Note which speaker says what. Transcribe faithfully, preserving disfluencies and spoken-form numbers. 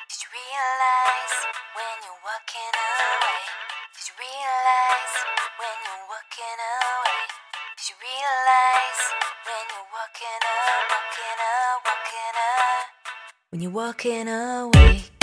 Speaker 1: Did you realize when you're walking away? Did you realize when you're walking away? Did you realize when you're walking up, walking up, walking up? When you're walking away.